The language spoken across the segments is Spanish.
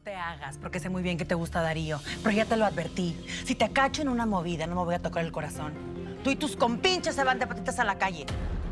te hagas, porque sé muy bien que te gusta Darío. Pero ya te lo advertí. Si te cacho en una movida, no me voy a tocar el corazón. Tú y tus compinches se van de patitas a la calle.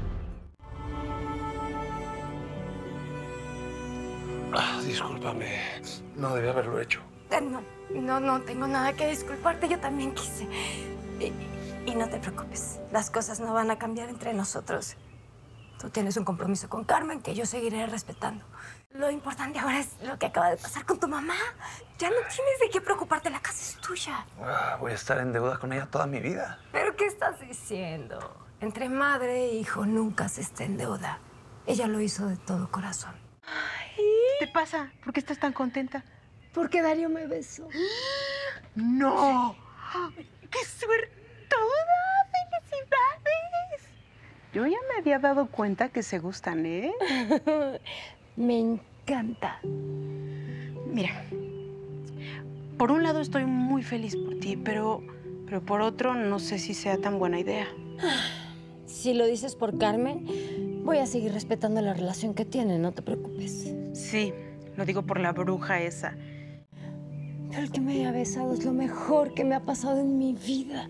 Discúlpame. No debía haberlo hecho. No tengo nada que disculparte. Yo también quise. Y no te preocupes. Las cosas no van a cambiar entre nosotros. Tú tienes un compromiso con Carmen que yo seguiré respetando. Lo importante ahora es lo que acaba de pasar con tu mamá. Ya no tienes de qué preocuparte. La casa es tuya. Voy a estar en deuda con ella toda mi vida. ¿Pero qué estás diciendo? Entre madre e hijo nunca se está en deuda. Ella lo hizo de todo corazón. ¿Qué te pasa? ¿Por qué estás tan contenta? Porque Darío me besó. ¡No! ¡Qué suertuda! ¡Felicidades! Yo ya me había dado cuenta que se gustan, ¿eh? Me encanta. Mira, por un lado estoy muy feliz por ti, pero por otro no sé si sea tan buena idea. Si lo dices por Carmen, voy a seguir respetando la relación que tienen, no te preocupes. Sí, lo digo por la bruja esa. Pero el que me haya besado es lo mejor que me ha pasado en mi vida.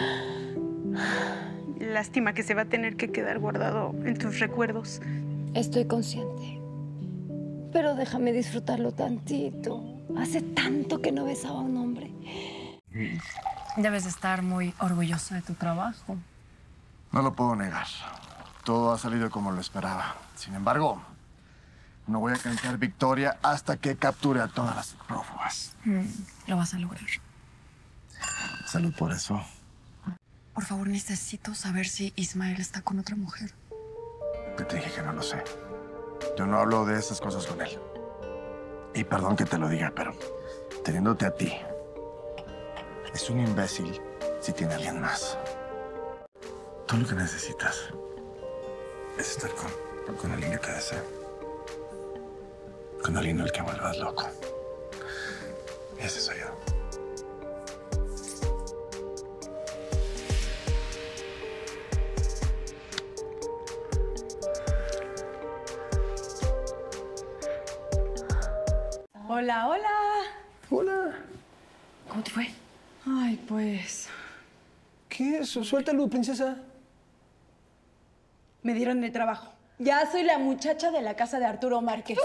Lástima que se va a tener que quedar guardado en tus recuerdos. Estoy consciente. Pero déjame disfrutarlo tantito. Hace tanto que no besaba a un hombre. Debes estar muy orgulloso de tu trabajo. No lo puedo negar. Todo ha salido como lo esperaba. Sin embargo, no voy a cantar victoria hasta que capture a todas las prófugas. Lo vas a lograr. Salud por eso. Por favor, necesito saber si Ismael está con otra mujer. Yo te dije que no lo sé. Yo no hablo de esas cosas con él. Y perdón que te lo diga, pero teniéndote a ti, es un imbécil si tiene a alguien más. Tú lo que necesitas es estar con alguien que te desee. Con alguien al que vuelvas loco. Y ese soy yo. Hola, hola. Hola. ¿Cómo te fue? Ay, pues... ¿Qué es? Suéltalo, princesa. me dieron el trabajo. Ya soy la muchacha de la casa de Arturo Márquez.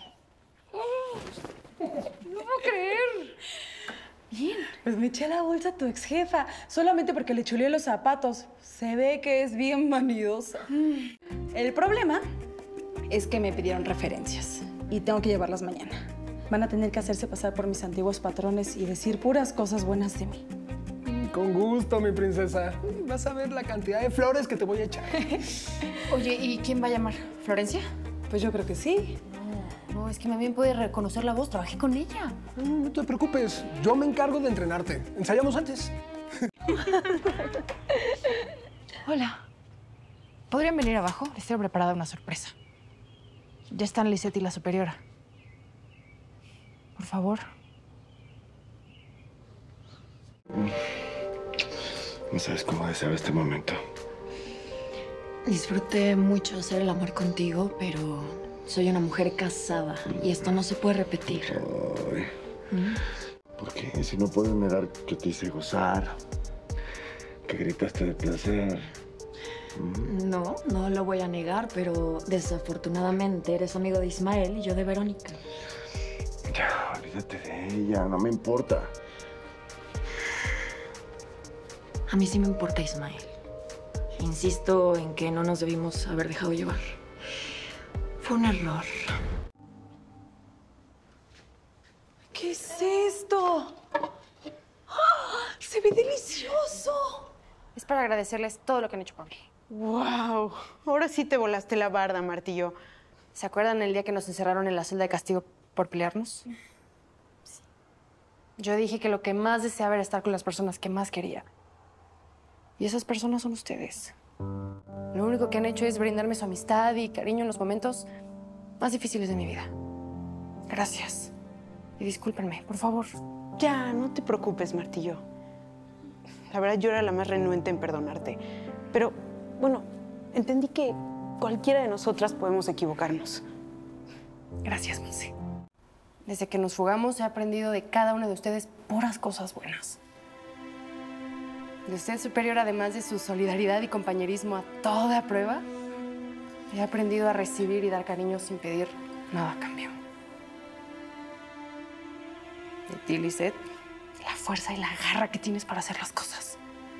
No puedo creer. Bien. Pues me eché a la bolsa a tu ex jefa, solamente porque le chuleé los zapatos. Se ve que es bien vanidosa. El problema es que me pidieron referencias y tengo que llevarlas mañana. Van a tener que hacerse pasar por mis antiguos patrones y decir puras cosas buenas de mí. Con gusto, mi princesa. Vas a ver la cantidad de flores que te voy a echar. Oye, ¿y quién va a llamar? ¿Florencia? Pues yo creo que sí. No, es que más bien puede reconocer la voz. Trabajé con ella. No te preocupes. Yo me encargo de entrenarte. Ensayamos antes. Hola. ¿Podrían venir abajo? Les tengo preparada una sorpresa. Ya están Lisette y la superiora. Por favor. No sabes cómo deseaba este momento. Disfruté mucho hacer el amor contigo, pero soy una mujer casada y esto no se puede repetir. Ay. ¿Por qué? Si no puedes negar que te hice gozar, que gritaste de placer. No, no lo voy a negar, pero desafortunadamente eres amigo de Ismael y yo de Verónica. Ya, olvídate de ella, no me importa. A mí sí me importa Ismael. Insisto en que no nos debimos haber dejado llevar. Fue un error. ¿Qué es esto? ¡Ah! ¡Se ve delicioso! Es para agradecerles todo lo que han hecho por mí. ¡Wow! Ahora sí te volaste la barda, Martillo. ¿Se acuerdan el día que nos encerraron en la celda de castigo por pelearnos? Sí. Yo dije que lo que más deseaba era estar con las personas que más quería. Y esas personas son ustedes. Lo único que han hecho es brindarme su amistad y cariño en los momentos más difíciles de mi vida. Gracias. Y discúlpenme, por favor. Ya, no te preocupes, Martillo. La verdad, yo era la más renuente en perdonarte. Pero, bueno, entendí que cualquiera de nosotras podemos equivocarnos. Gracias, Monse. Desde que nos fugamos he aprendido de cada uno de ustedes puras cosas buenas. De usted superior, además de su solidaridad y compañerismo a toda prueba, he aprendido a recibir y dar cariño sin pedir nada a cambio. De ti, Lisette, la fuerza y la garra que tienes para hacer las cosas.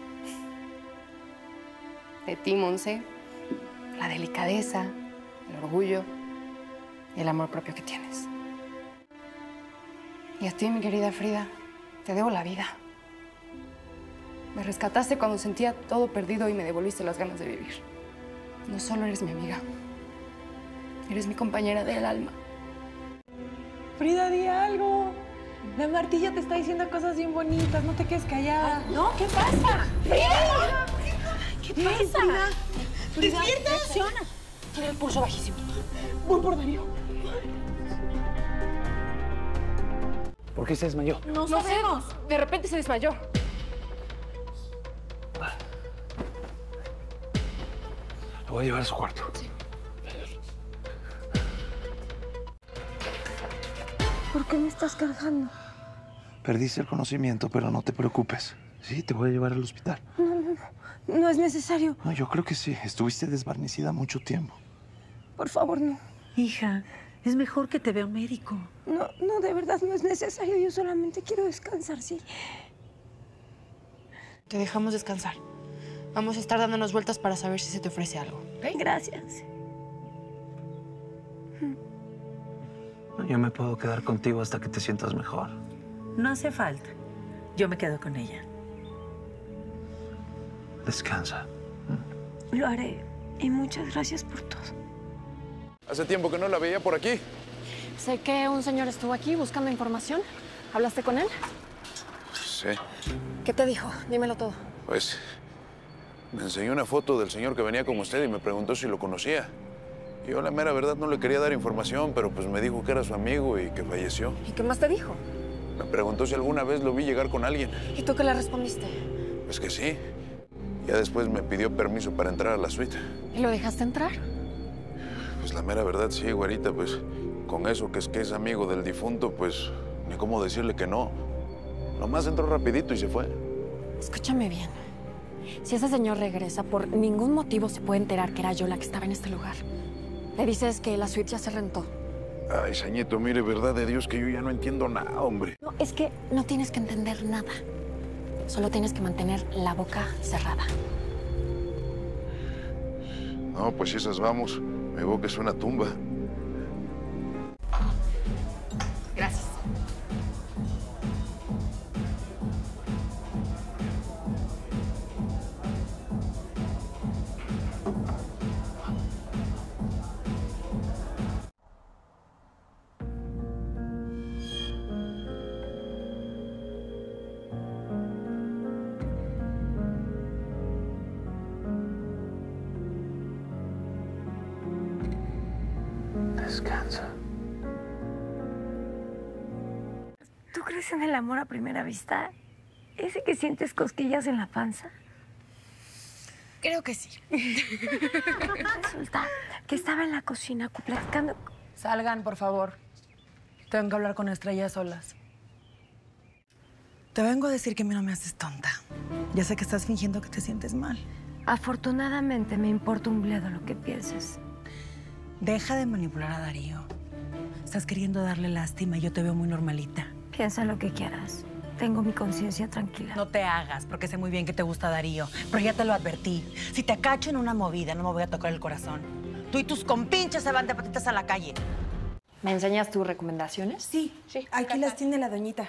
De ti, Monse, la delicadeza, el orgullo y el amor propio que tienes. Y a ti, mi querida Frida, te debo la vida. Me rescataste cuando sentía todo perdido y me devolviste las ganas de vivir. No solo eres mi amiga, eres mi compañera del alma. Frida, di algo. La Martilla te está diciendo cosas bien bonitas. No te quedes callada. Ay, no, ¿qué pasa? ¡Frida! ¿Qué pasa? Frida, reacciona. Tiene el pulso bajísimo. Voy por Darío. ¿Por qué se desmayó? No sabemos. De repente se desmayó. Lo voy a llevar a su cuarto. Sí. ¿Por qué me estás cargando? Perdiste el conocimiento, pero no te preocupes. Sí, te voy a llevar al hospital. No es necesario. No, yo creo que sí. Estuviste desvanecida mucho tiempo. Por favor, no. Hija, es mejor que te vea un médico. No, de verdad no es necesario. Yo solamente quiero descansar, sí. Te dejamos descansar. Vamos a estar dándonos vueltas para saber si se te ofrece algo. ¿Ok? Gracias. Yo me puedo quedar contigo hasta que te sientas mejor. No hace falta. Yo me quedo con ella. Descansa. Lo haré. Y muchas gracias por todo. Hace tiempo que no la veía por aquí. Sé que un señor estuvo aquí buscando información. ¿Hablaste con él? Sí. ¿Qué te dijo? Dímelo todo. Pues me enseñó una foto del señor que venía con usted y me preguntó si lo conocía. Yo, la mera verdad, no le quería dar información, pero pues me dijo que era su amigo y que falleció. ¿Y qué más te dijo? Me preguntó si alguna vez lo vi llegar con alguien. ¿Y tú qué le respondiste? Pues que sí. Ya después me pidió permiso para entrar a la suite. ¿Y lo dejaste entrar? Pues la mera verdad, sí, güerita, pues con eso que es amigo del difunto, pues ni cómo decirle que no. Nomás entró rapidito y se fue. Escúchame bien. Si ese señor regresa, por ningún motivo se puede enterar que era yo la que estaba en este lugar. Le dices que la suite ya se rentó. Ay, Sañito, mire, verdad de Dios que yo ya no entiendo nada, hombre. No, es que no tienes que entender nada. Solo tienes que mantener la boca cerrada. No, pues si esas vamos, me veo que es una tumba. Gracias. Descansa. ¿Tú crees en el amor a primera vista? ¿Ese que sientes cosquillas en la panza? Creo que sí. Resulta que estaba en la cocina platicando. Salgan, por favor. Tengo que hablar con Estrella solas. Te vengo a decir que a mí no me haces tonta. Ya sé que estás fingiendo que te sientes mal. Afortunadamente me importa un bledo lo que pienses. Deja de manipular a Darío. Estás queriendo darle lástima y yo te veo muy normalita. Piensa lo que quieras. Tengo mi conciencia tranquila. No te hagas, porque sé muy bien que te gusta Darío. Pero ya te lo advertí. Si te cacho en una movida, no me voy a tocar el corazón. Tú y tus compinches se van de patitas a la calle. ¿Me enseñas tus recomendaciones? Sí, aquí las tiene la doñita.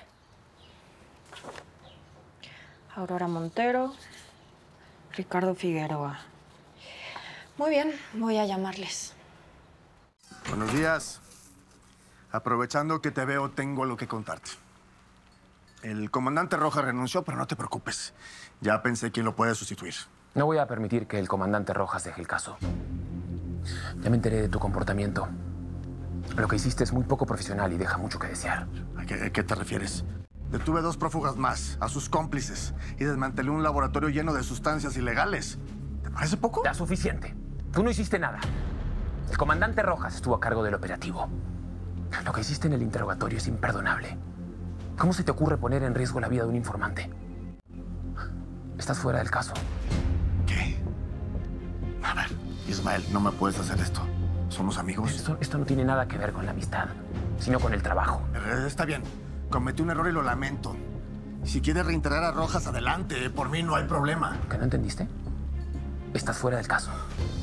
Aurora Montero, Ricardo Figueroa. Muy bien, voy a llamarles. Buenos días. Aprovechando que te veo, tengo lo que contarte. El comandante Rojas renunció, pero no te preocupes. Ya pensé quién lo puede sustituir. No voy a permitir que el comandante Rojas deje el caso. Ya me enteré de tu comportamiento. Lo que hiciste es muy poco profesional y deja mucho que desear. ¿A qué te refieres? Detuve 2 prófugas más, a sus cómplices, y desmantelé un laboratorio lleno de sustancias ilegales. ¿Te parece poco? Ya suficiente. Tú no hiciste nada. El comandante Rojas estuvo a cargo del operativo. Lo que hiciste en el interrogatorio es imperdonable. ¿Cómo se te ocurre poner en riesgo la vida de un informante? Estás fuera del caso. ¿Qué? A ver, Ismael, no me puedes hacer esto. ¿Somos amigos? Esto no tiene nada que ver con la amistad, sino con el trabajo. Está bien. Cometí un error y lo lamento. Si quieres reintegrar a Rojas, adelante. Por mí no hay problema. ¿Que no entendiste? Estás fuera del caso.